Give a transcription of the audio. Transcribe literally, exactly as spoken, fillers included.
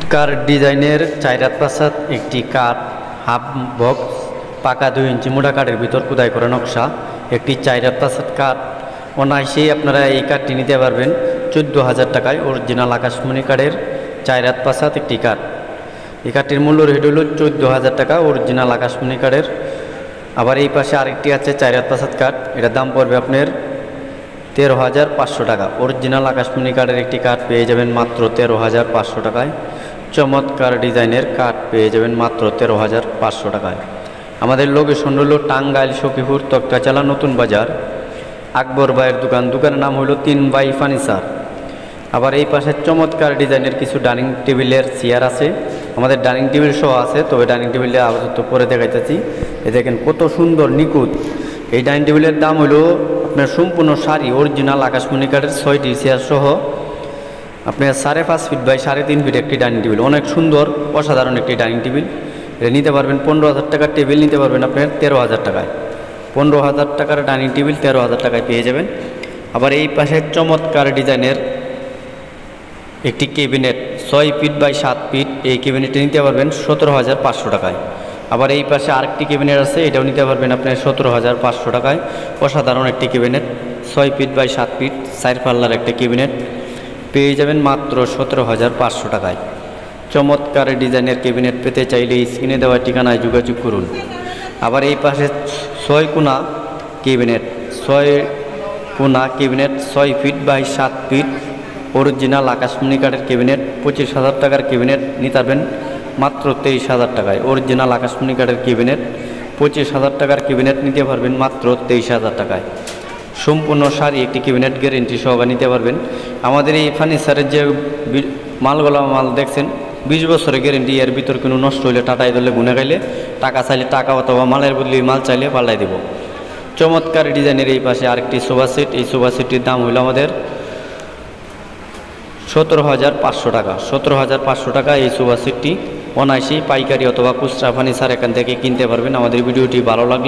কার ডিজাইনের চাইরাত পাসাত একটি কাঠ হাফ বক্স পাকা দুই ইঞ্চি মোটা কাঠের ভিতর খোদাই করা নকশা একটি চাইরাত পাসাত কাঠ অনায়াসেই আপনারা এই কাঠটি নিতে পারবেন চোদ্দো হাজার টাকায়। অরিজিনাল আকাশমণি কাঠের চাইরাত পাসাত একটি কাঠ। এই কাঠটির মূল্য রেট হল চোদ্দো হাজার টাকা অরিজিনাল আকাশমণি কাঠের। আবার এই পাশে আরেকটি আছে চাইরাত পাসাত কাঠ, এটার দাম পড়বে আপনার তেরো হাজার পাঁচশো টাকা। অরিজিনাল আকাশমণি কাঠের একটি কাঠ পেয়ে যাবেন মাত্র তেরো হাজার পাঁচশো টাকায়। চমৎকার ডিজাইনের কাঠ পেয়ে যাবেন মাত্র তেরো হাজার পাঁচশো টাকায়। আমাদের লোকেশন হলো টাঙ্গাইল সখীপুর তক্তাচালা নতুন বাজার, আকবর ভাইয়ের দোকান। দোকানের নাম হলো তিন বাই ফার্নিচার। আবার এই পাশে চমৎকার ডিজাইনের কিছু ডাইনিং টেবিলের চেয়ার আছে, আমাদের ডাইনিং টেবিল সহ আছে, তবে ডাইনিং টেবিলে আপাতত পরে দেখাইতেছি। এই দেখেন কত সুন্দর নিখুঁত এই ডাইনিং টেবিলের দাম হলো আপনার সম্পূর্ণ শাড়ি অরিজিনাল আকাশমণি কাঠের ছয়টি চেয়ার সহ আপনার সাড়ে পাঁচ ফিট বাই সাড়ে তিন ফিট একটি ডাইনিং টেবিল। অনেক সুন্দর অসাধারণ একটি ডাইনিং টেবিল। এটা নিতে পারবেন পনেরো হাজার টাকার টেবিল নিতে পারবেন আপনার তেরো হাজার টাকায়। পনেরো হাজার টাকার ডাইনিং টেবিল তেরো হাজার টাকায় পেয়ে যাবেন। আবার এই পাশে চমৎকার ডিজাইনের একটি ক্যাবিনেট ছয় ফিট বাই সাত ফিট, এই ক্যাবিনেটটি নিতে পারবেন সতেরো হাজার পাঁচশো টাকায়। আবার এই পাশে আরেকটি ক্যাবিনেট আছে, এটাও নিতে পারবেন আপনার সতেরো হাজার পাঁচশো টাকায়। অসাধারণ একটি ক্যাবিনেট ছয় ফিট বাই সাত ফিট চার পাল্লার একটি ক্যাবিনেট পেয়ে যাবেন মাত্র সতেরো হাজার পাঁচশো টাকায়। চমৎকার ডিজাইনের ক্যাবিনেট পেতে চাইলে স্ক্রিনে দেওয়া ঠিকানায় যোগাযোগ করুন। আবার এই পাশে ছয় কোণা ক্যাবিনেট ছয় কোণা ক্যাবিনেট ছয় ফিট বাই সাত ফিট অরিজিনাল আকাশমণি কাঠের ক্যাবিনেট পঁচিশ হাজার টাকার ক্যাবিনেট নিতে পারবেন মাত্র তেইশ হাজার টাকায়। অরিজিনাল আকাশমণি কাঠের ক্যাবিনেট পঁচিশ হাজার টাকার ক্যাবিনেট নিতে পারবেন মাত্র তেইশ হাজার টাকায়। সম্পূর্ণ শাড়ি একটি ক্যাবিনেট গ্যারেন্টি সহকারে নিতে পারবেন। আমাদের এই ফার্নিচারের যে মালগুলো মাল দেখছেন বিশ বছরের গ্যারেন্টি, এর ভিতর কোনো নষ্ট হলে টাটাই ধরলে গুনে গাইলে টাকা চাইলে টাকা অথবা মালের বদলে মাল চাইলে পাল্টাই দেব। চমৎকার ডিজাইনের এই পাশে আরেকটি সোফা সেট, এই সোফা সেটটির দাম হলো আমাদের সতেরো হাজার পাঁচশো টাকা। সতেরো হাজার পাঁচশো টাকা এই সোফা সেটটি অনায়াসেই পাইকারি অথবা খুচরা ফার্নিচার এখান থেকে কিনতে পারবেন। আমাদের ভিডিওটি ভালো লাগলে